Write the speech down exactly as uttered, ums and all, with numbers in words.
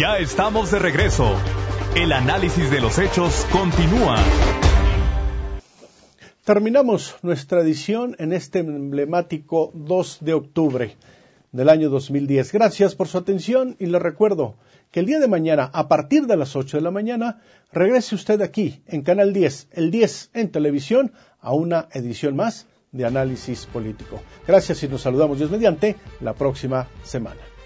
Ya estamos de regreso. El análisis de los hechos continúa. Terminamos nuestra edición en este emblemático dos de octubre del año dos mil diez. Gracias por su atención y le recuerdo que el día de mañana, a partir de las ocho de la mañana, regrese usted aquí en Canal diez, el diez en televisión, a una edición más de Análisis Político. Gracias y nos saludamos Dios mediante la próxima semana.